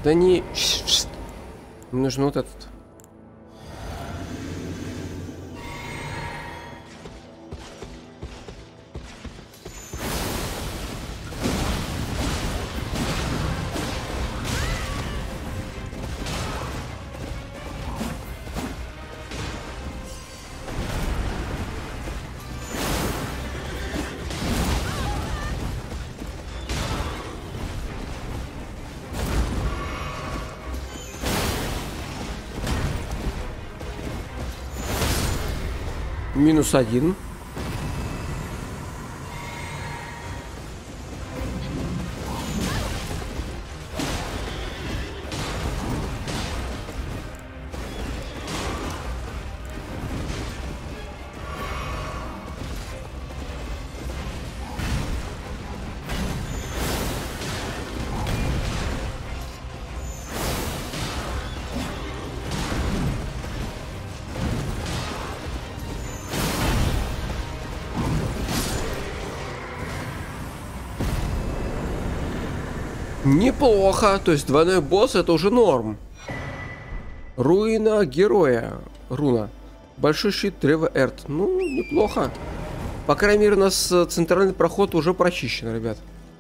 Да не... Мне нужен вот этот. -1. Неплохо. То есть двойной босс это уже норм. Руина героя. Руна. Большой щит древа Эрт. Ну, неплохо. По крайней мере, у нас центральный проход уже прочищен, ребят.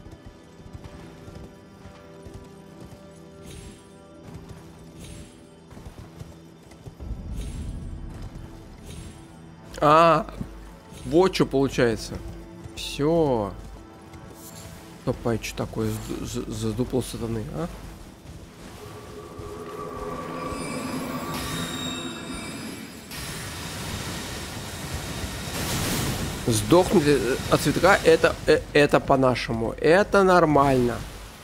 Вот что получается. Все. Опа, что такое задупал сатаны, а? Сдохнуть от цветка это по-нашему. Это нормально.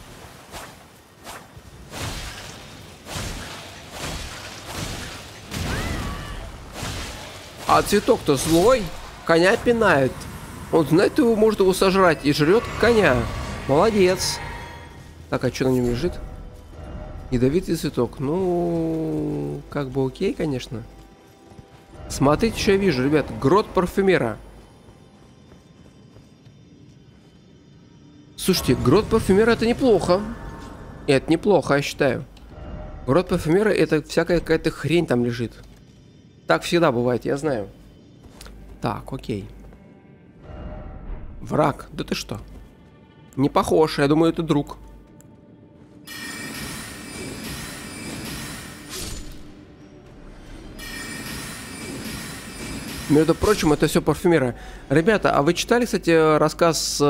А цветок-то злой. Коня пинает. Он знает, его может его сожрать и жрет коня. Молодец. Так, а что на нем лежит? Ядовитый цветок. Ну, как бы окей, конечно. Смотрите, что я вижу, ребят. Грот парфюмера. Слушайте, грот парфюмера это неплохо. Это неплохо, я считаю. Грот парфюмера это всякая какая-то хрень там лежит. Так всегда бывает, я знаю. Так, окей. Враг. Да ты что? Не похож, я думаю, это друг. Между прочим, это все парфюмера. Ребята, а вы читали, кстати, рассказ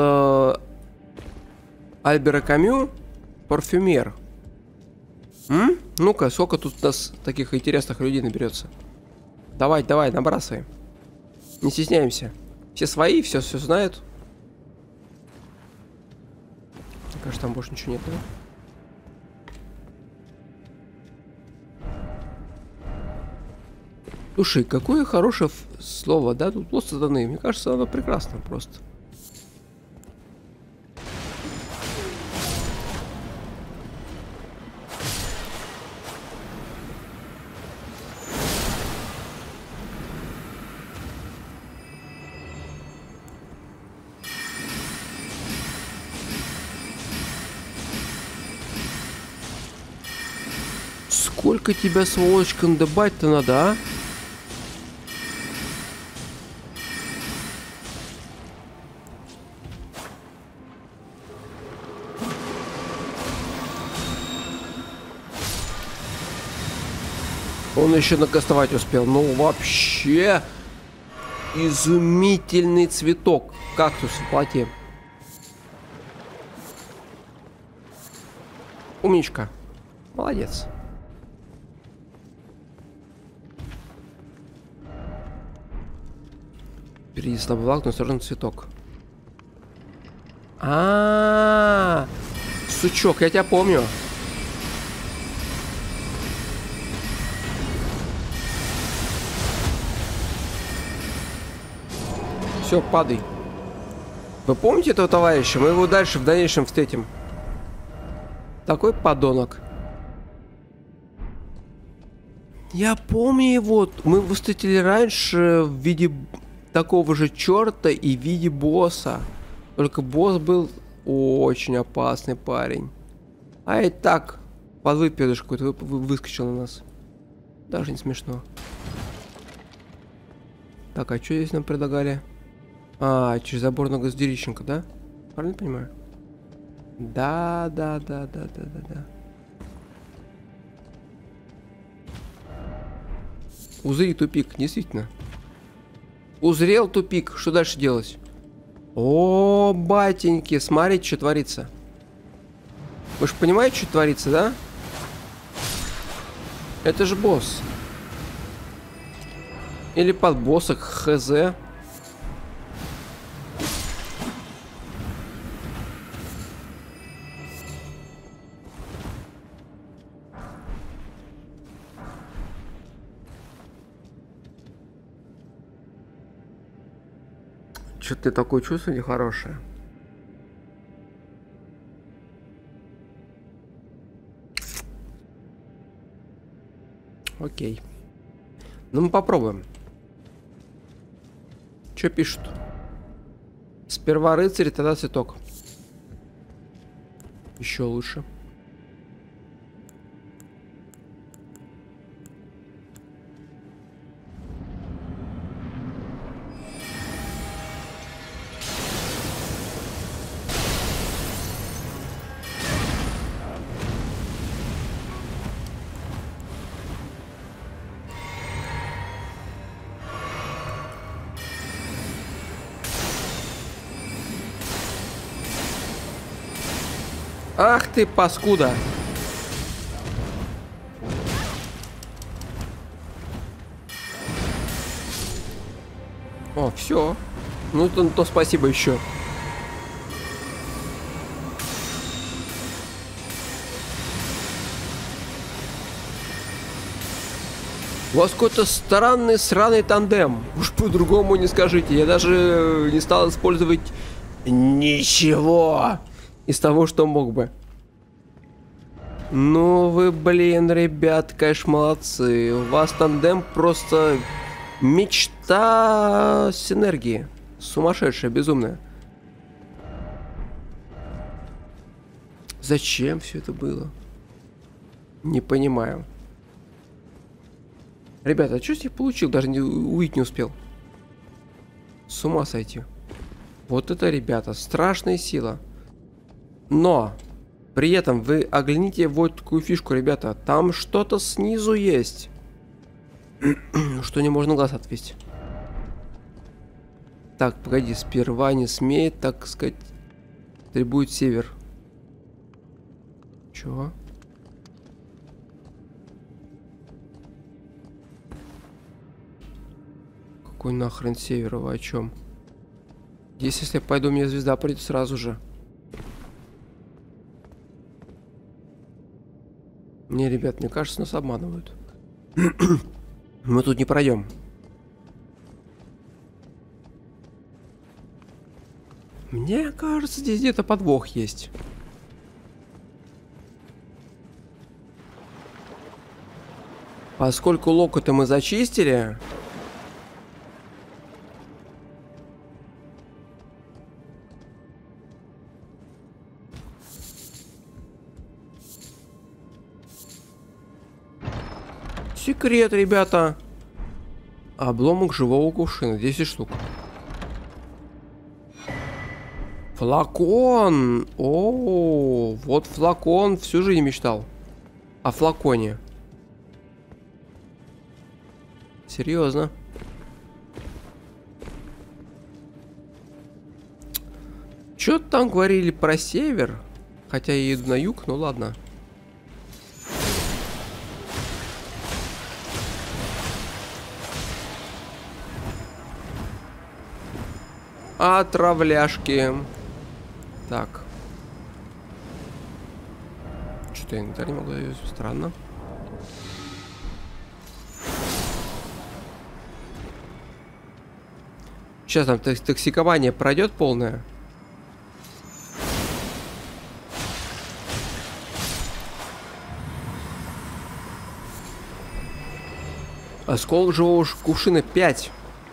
Альбера Камю «Парфюмер»? Ну-ка, сколько тут у нас таких интересных людей наберется? Давай, давай, набрасывай. Не стесняемся. Все свои, все знают. Мне кажется, там больше ничего нет, да? Слушай, какое хорошее слово, да? Тут просто даны. Мне кажется, оно прекрасно просто. Сколько тебя, сволочь, кандыбать-то надо, а? Он еще накастовать успел. Ну, вообще изумительный цветок. Кактус в плоти. Умничка. Молодец. Впереди слабый лак, но сложен цветок. Сучок, я тебя помню. Все, падай. Вы помните этого товарища? Мы его дальше в дальнейшем встретим. Такой подонок. Я помню его. Мы его встретили раньше в виде такого же черта и в виде босса. Только босс был очень опасный парень. А и так подвыпёдыш какой-то выскочил на нас. Даже не смешно. Так, а что здесь нам предлагали? А, через забор на Газдерищенко, да? Правильно понимаю? Да. Узри тупик, действительно. Узрел тупик. Что дальше делать? О, батеньки, смотрите, что творится. Вы же понимаете, что творится, да? Это же босс. Или подбоссок, хз. Что-то такое чувство нехорошее. Окей. Ну, мы попробуем. Что пишут? Сперва рыцарь, тогда цветок. Еще лучше. Ах ты, паскуда! О, все. Ну, то спасибо еще. У вас какой-то странный, сраный тандем. Уж по-другому не скажите. Я даже не стал использовать ничего из того, что мог бы. Ну вы, блин, ребят, конечно, молодцы. У вас тандем просто мечта синергии. Сумасшедшая, безумная. Зачем все это было? Не понимаю. Ребята, а что я получил? Даже увидеть не успел. С ума сойти. Вот это, ребята, страшная сила. Но при этом вы огляните вот такую фишку, ребята. Там что-то снизу есть. Что не можно глаз отвести. Так, погоди, сперва не смеет, так сказать, требует север. Чего? Какой нахрен север, вы о чем? Если я пойду, мне звезда придет сразу же. Не, ребят, мне кажется, нас обманывают. Мы тут не пройдем. Мне кажется, здесь где-то подвох есть. Поскольку локоть мы зачистили... Секрет, ребята. Обломок живого кувшина. 10 штук. Флакон. О, вот флакон. Всю жизнь мечтал. О флаконе. Серьезно. Что там говорили про север? Хотя я еду на юг, ну ладно. Отравляшки. Так. Что-то я инвентарь не могу завести. Странно. Сейчас там токсикование пройдет полное. Осколок живого кувшина 5.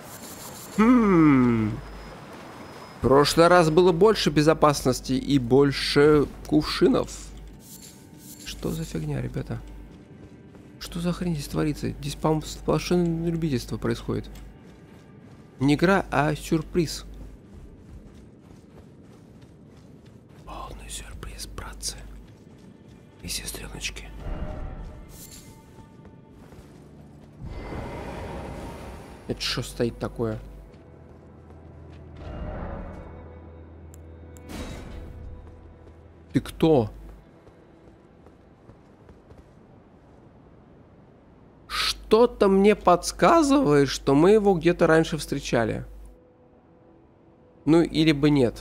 В прошлый раз было больше безопасности и больше кувшинов. Что за фигня, ребята? Что за хрень здесь творится? Здесь, по-моему, сплошное любительство происходит. Не игра, а сюрприз. Полный сюрприз, братцы. И сестреночки. Это что стоит такое? Ты кто? Что-то мне подсказывает, что мы его где-то раньше встречали. Ну, или бы нет.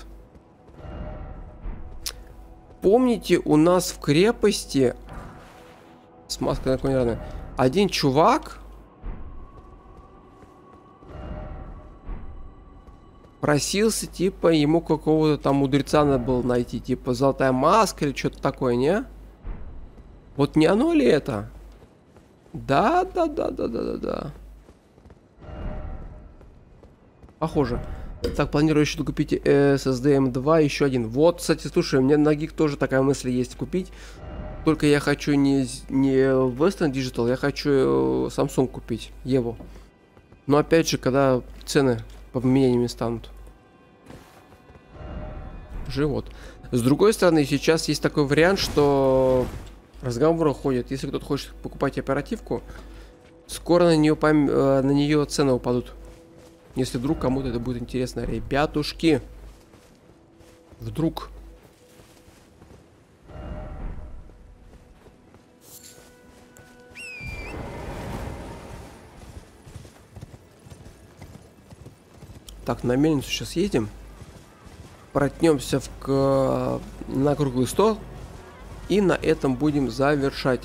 Помните, у нас в крепости с маской на коне раны один чувак просился, типа, ему какого-то там мудреца надо было найти, типа, золотая маска или что-то такое, не? Вот не оно ли это? Да. Похоже. Так, планирую еще докупить SSD M2, еще один. Вот, кстати, слушай, у меня на Geek тоже такая мысль есть купить. Только я хочу не Western Digital, я хочу Samsung купить, Еву. Но опять же, когда цены поменяниями станут. Живот. С другой стороны, сейчас есть такой вариант, что разговоры ходят. Если кто-то хочет покупать оперативку, скоро на нее цены упадут. Если вдруг кому-то это будет интересно. Ребятушки. Вдруг. Так, на мельницу сейчас едем. Проткнемся на круглый стол. И на этом будем завершать.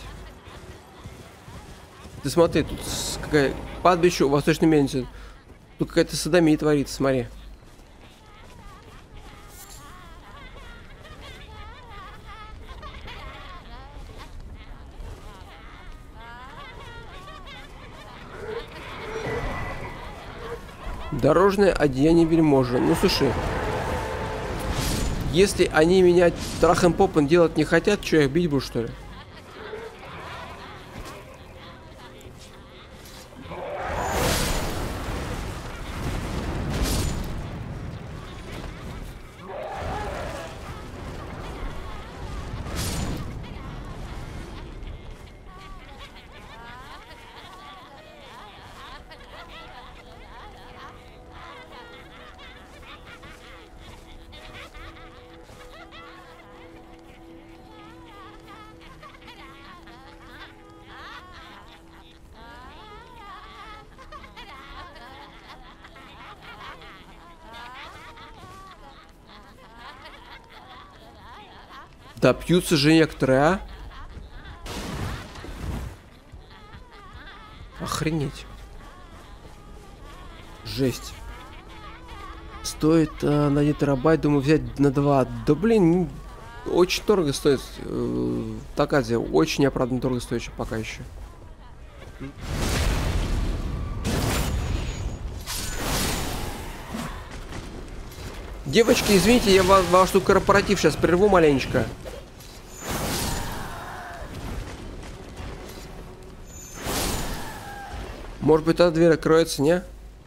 Ты смотри, тут какая падбище у восточной мельницы. Тут какая-то садомия творится, смотри. Дорожное одеяние вельможи. Ну, слушай. Если они меня трахом-попом делать не хотят, что я их бить буду, что ли? Да пьются же некоторые, а? Охренеть. Жесть. Стоит на 1 терабайт, думаю, взять на 2. Да блин, очень дорого стоит. Такая очень оправданно дорого стоит еще пока еще. Девочки, извините, я ваш тут корпоратив сейчас прерву маленечко. Может быть, эта дверь откроется, не?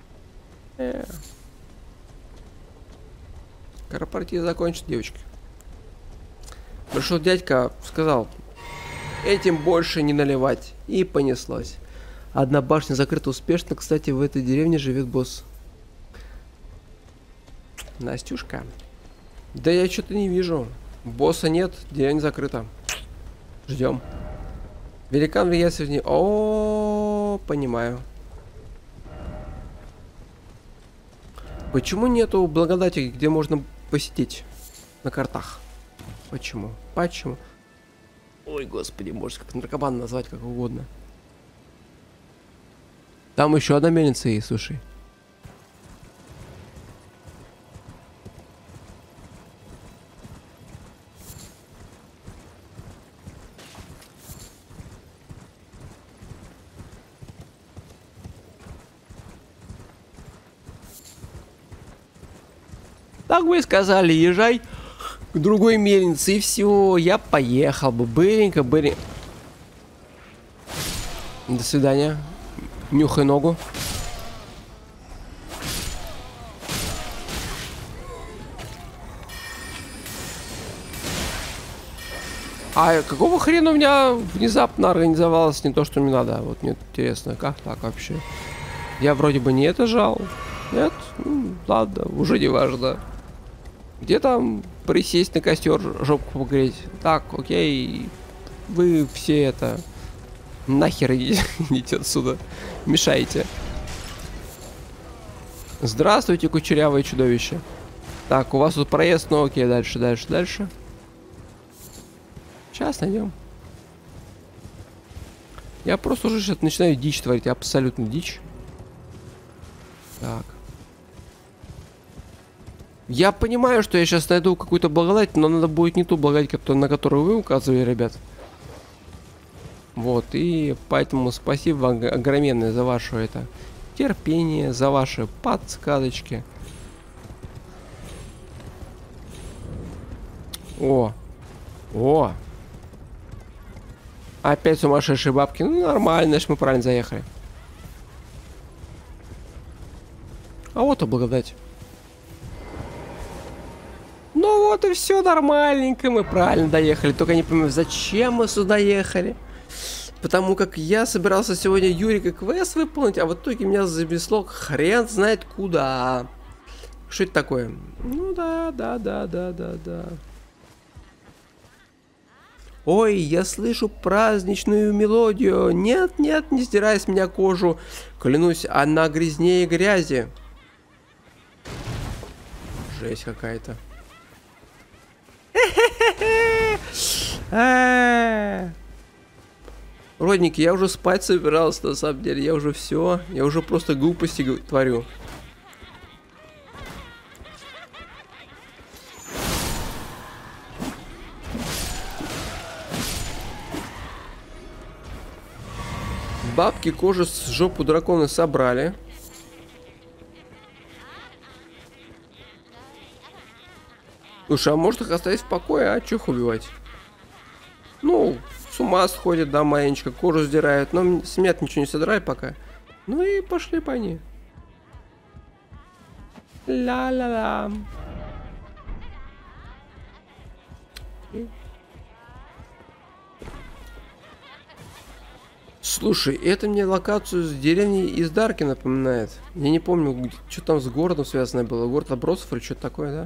Корпоратив закончится, девочки. Пришел дядька, сказал, этим больше не наливать. И понеслось. Одна башня закрыта успешно. Кстати, в этой деревне живет босс. Настюшка. Да я что-то не вижу. Босса нет, деревня закрыта. Ждем. Великан влияет сегодня. О, понимаю. Почему нету благодати, где можно посетить на картах? Почему? Почему? Ой, господи, может как наркоман назвать как угодно. Там еще одна мельница есть, слушай. Так вы сказали, езжай. к другой мельнице, и все, я поехал бы. Быренько. До свидания. Нюхай ногу. А какого хрена у меня внезапно организовалось не то, что мне надо? Вот мне интересно, как так вообще? Я вроде бы не это жал. Нет? Ну, ладно, уже не важно. Где там присесть на костер, жопку погреть? Так, окей. Вы все это... Нахер идите отсюда. Мешаете. Здравствуйте, кучерявое чудовище. Так, у вас тут проезд, ну окей, дальше. Сейчас найдем. Я просто уже сейчас начинаю дичь творить, абсолютно дичь. Так. Я понимаю, что я сейчас найду какую-то благодать, но надо будет не ту благодать, на которую вы указывали, ребят. Вот, и поэтому спасибо вам огроменное за ваше это терпение, за ваши подсказочки. О! Опять сумасшедшие бабки. Ну, нормально, значит, мы правильно заехали. А вот и благодать. Ну вот и все нормальненько, мы правильно доехали. Только не понимаю, зачем мы сюда ехали. Потому как я собирался сегодня Юрика квест выполнить, а в итоге меня занесло хрен знает куда. Что это такое? Ну да. Ой, я слышу праздничную мелодию. Нет, не сдирай с меня кожу. Клянусь, она грязнее грязи. Жесть какая-то. Родники, я уже спать собирался, на самом деле. Я уже все. Я уже просто глупости творю. Бабки кожи с жопу дракона собрали. Слушай, а может их оставить в покое, а? Чё их убивать? Ну, с ума сходит, да, маленечко, кожу сдирают. Но с меня ничего не содрали пока. Ну и пошли по ней. Ла-ла-ла. Слушай, это мне локацию с деревней из Дарки напоминает. Я не помню, что там с городом связано было. Город отбросов или что-то такое, да?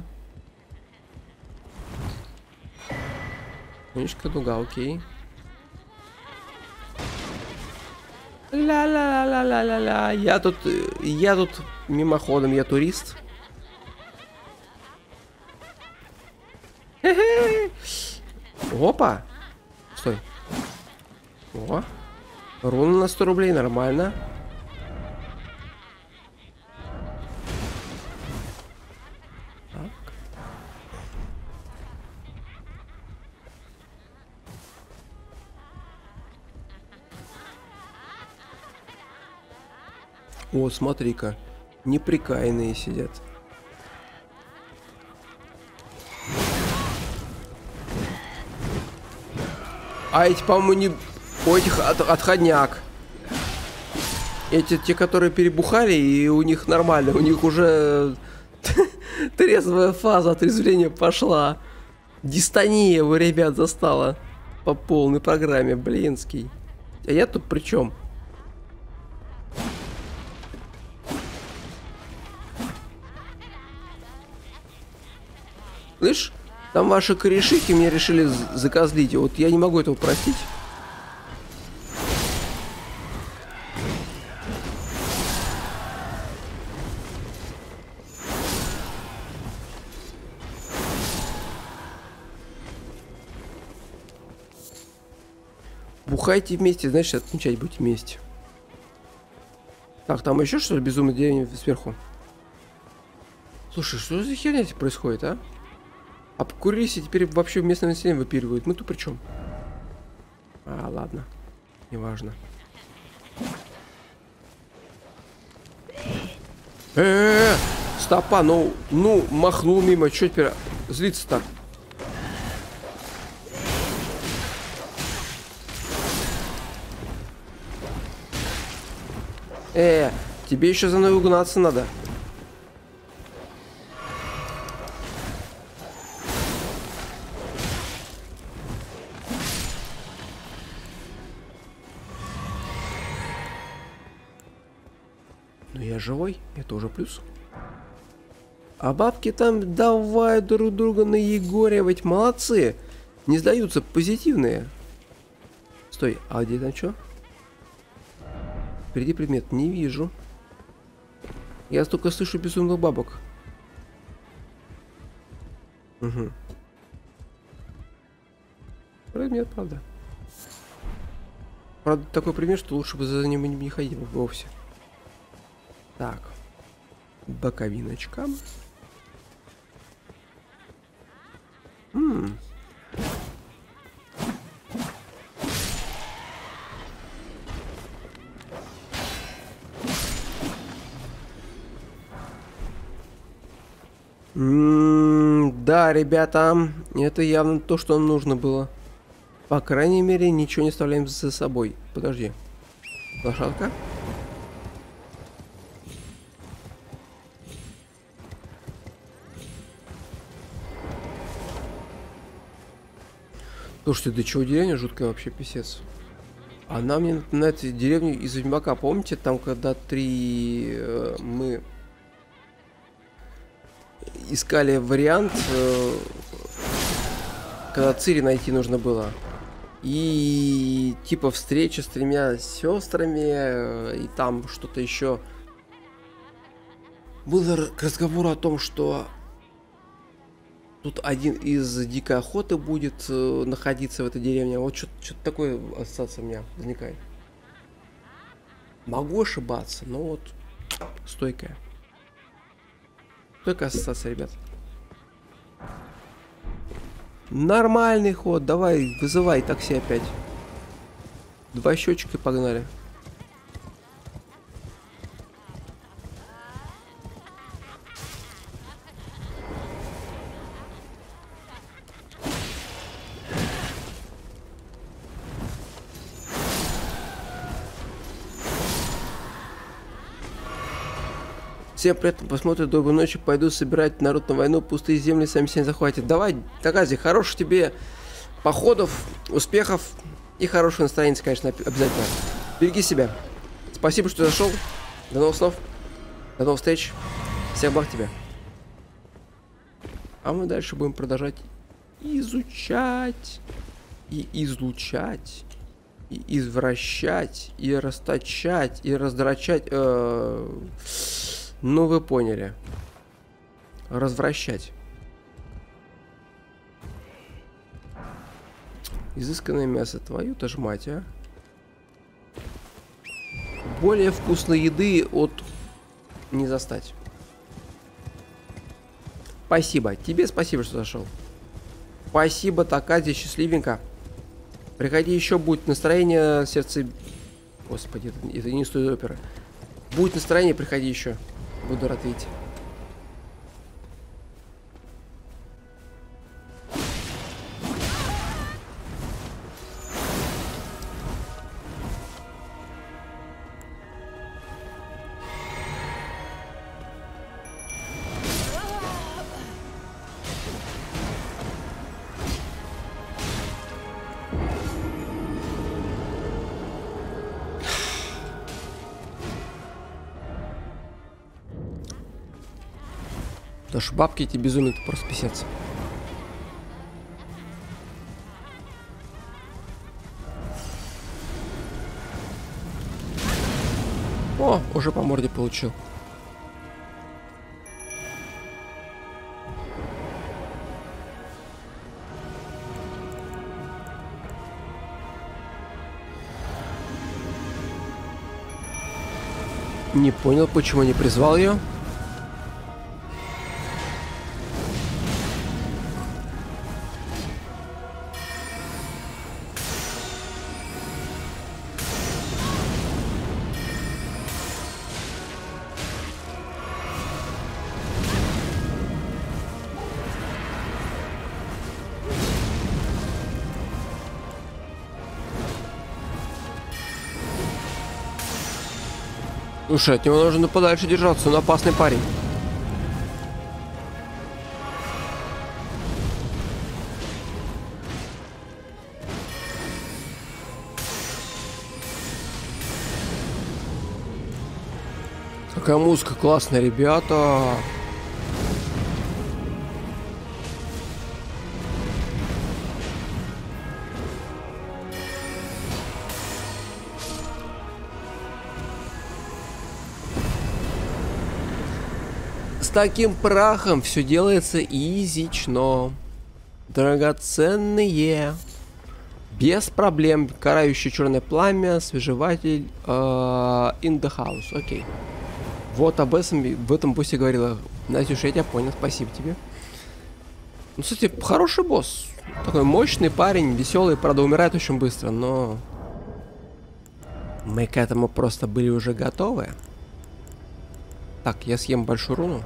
Конечка дуга, окей. Ла-ла-ла-ла-ла-ла. Я тут мимоходом, я турист. Опа! Стой. О! Руна на 100 рублей, нормально. Так. О, смотри-ка. Неприкаянные сидят. А эти, по-моему, не... У этих отходняк. Эти, те, которые перебухали, и у них нормально. У них уже трезвая фаза отрезвления пошла. Дистония вы, ребят, застала. По полной программе, блинский. А я тут при чем? Слышь, там ваши корешики меня решили закозлить. Вот я не могу этого простить. Бухайте вместе, значит, отмечать будете вместе. Так, там еще что-то безумно деревня сверху. Слушай, что за херня здесь происходит, а? А курились теперь вообще местное население выпиливают. Мы тут при чем? А, ладно. Неважно. Стопа, ну, махнул мимо. Че теперь злиться-то? Тебе еще за мной угнаться надо. Но я живой, это уже плюс. А бабки там давай друг друга наегоривать. Молодцы. Не сдаются, позитивные. Стой, а где там что? Впереди предмет, не вижу. Я только слышу безумных бабок. Угу. Предмет, правда. Правда, такой предмет, что лучше бы за ним не ходил вовсе. Так. Боковиночка. Да, ребята, это явно то, что нам нужно было. По крайней мере, ничего не оставляем за собой. Подожди. Лошадка? Слушайте, да чего деревня жуткая вообще, писец. Она мне на этой деревне из Ведьмака, помните, там когда мы искали вариант, когда Цири найти нужно было. И типа встреча с 3 сестрами, и там что-то еще. Было к разговору о том, что тут один из дикой охоты будет находиться в этой деревне. Вот что-то такое ассоциация у меня возникает. Могу ошибаться, но вот стойкая. Стойкая ассоциация, ребят. Нормальный ход. Давай, вызывай такси опять. 2 счетчика и погнали. Всем привет, посмотрят, доброй ночи, пойду собирать народ на войну, пустые земли сами себя захватят. Давай, Такази, хороших тебе походов, успехов и хорошего настроения, конечно, обязательно. Береги себя. Спасибо, что зашел. До новых снов. До новых встреч. Всех благ тебе. А мы дальше будем продолжать изучать и излучать и извращать и расточать и раздрачать. Ну, вы поняли. Развращать. Изысканное мясо. Твою-то ж мать, а. Более вкусной еды от не застать. Спасибо. Тебе спасибо, что зашел. Спасибо, Такази, счастливенько. Приходи еще, будет настроение, сердце... Господи, это не стоит оперы. Будет настроение, приходи еще. Буду рад видеть. Потому что бабки эти безумные, это просто писец. О, уже по морде получил. Не понял, почему не призвал ее. Слушай, от него нужно подальше держаться, он опасный парень. Какая музыка классная, ребята. С таким прахом все делается изично. Драгоценные. Без проблем. Карающее черное пламя. Освежеватель. In the house. Окей. Вот об этом в этом боссе говорила. Настюша, я тебя понял. Спасибо тебе. Ну, кстати, хороший босс. Такой мощный парень. Веселый. Правда, умирает очень быстро. Но мы к этому просто были уже готовы. Так, я съем большую руну.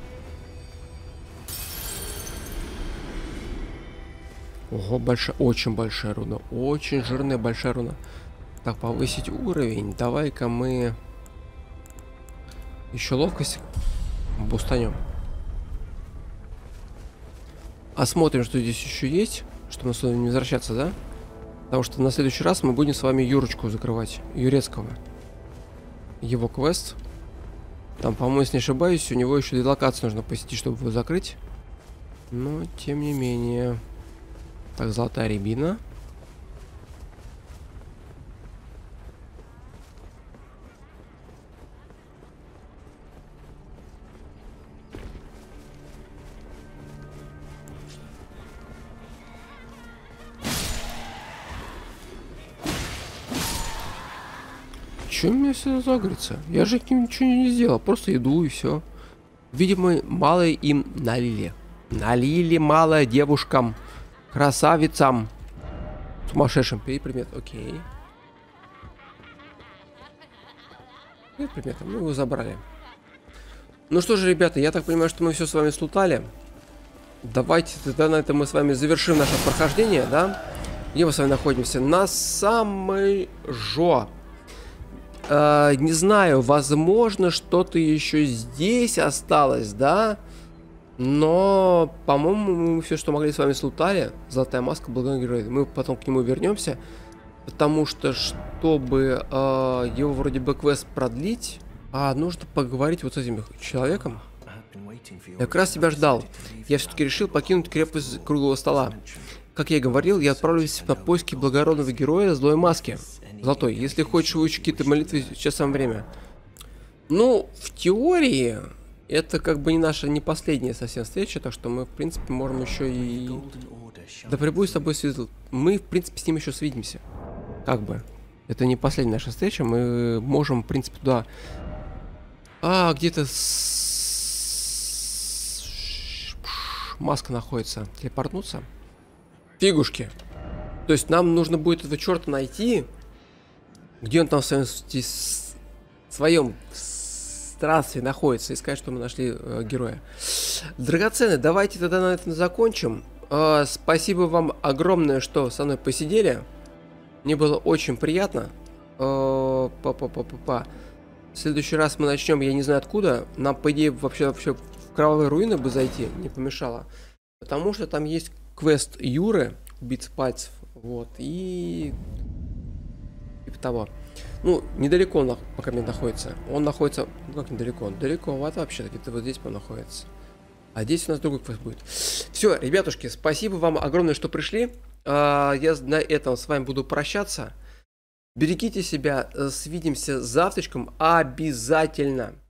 Ого, большая, очень большая руна. Очень жирная большая руна. Так, повысить уровень. Давай-ка мы еще ловкость бустанем. Осмотрим, что здесь еще есть. Чтобы нас сюда не возвращаться, да? Потому что на следующий раз мы будем с вами Юрочку закрывать. Юрецкого. Его квест. Там, по-моему, если не ошибаюсь, у него еще 2 локации нужно посетить, чтобы его закрыть. Но, тем не менее... Так, золотая рябина. Чё мне все загрится? Я же ничего не сделал, просто иду и все. Видимо, мало им налили. Налили мало девушкам. Красавицам. Сумасшедшим. Предмет. Окей. Предмет. Мы его забрали. Ну что же, ребята, я так понимаю, что мы все с вами слутали. Давайте тогда на этом мы с вами завершим наше прохождение, да? Где мы с вами находимся? На самой жо. Не знаю, возможно, что-то еще здесь осталось, да? Но, по-моему, мы все, что могли, с вами слутали. Золотая маска, благородный герой. Мы потом к нему вернемся. Потому что, чтобы его вроде бы квест продлить, нужно поговорить вот с этим человеком. Я как раз тебя ждал. Я все-таки решил покинуть крепость круглого стола. Как я и говорил, я отправлюсь на поиски благородного героя злой маски. Золотой, если хочешь выучить какие-то молитвы, сейчас самое время. Ну, в теории... Это как бы не последняя совсем встреча, так что мы, в принципе, можем еще и... Да прибудет с тобой свидетель. Мы, в принципе, с ним еще свидимся. Как бы. Это не последняя наша встреча, мы можем, в принципе, туда... где-то... Маска находится. Телепортнуться. Фигушки. То есть нам нужно будет этого черта найти. Где он там в своем странстве находится, и сказать, что мы нашли героя. Драгоценные, давайте тогда на этом закончим. Спасибо вам огромное, что со мной посидели. Мне было очень приятно. В следующий раз мы начнем, я не знаю откуда. Нам, по идее, вообще в кровавые руины бы зайти не помешало. Потому что там есть квест Юры, убийца пальцев. Вот, и... типа того. Ну, недалеко он пока мне находится. Он находится... Ну, как недалеко? Далековато вообще-то. Где-то вот здесь он находится. А здесь у нас другой квест будет. Все, ребятушки, спасибо вам огромное, что пришли. Я на этом с вами буду прощаться. Берегите себя. Свидимся завтрачком обязательно.